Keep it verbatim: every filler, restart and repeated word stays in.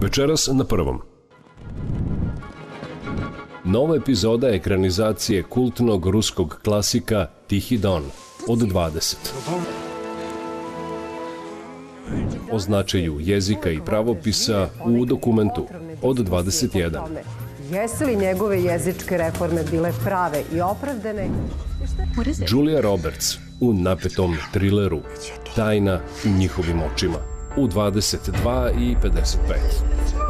Večeras na Prvom. Nova epizoda ekranizacije kultnog ruskog klasika Tihi Don od dvadeset. O značaju jezika i pravopisa u dokumentu od dvadeset jedan. Jesu li njegove jezičke reforme bile prave i opravdane? Julia Roberts u napetom trileru Tajna u njihovim očima u dvadeset dva i pedeset pet.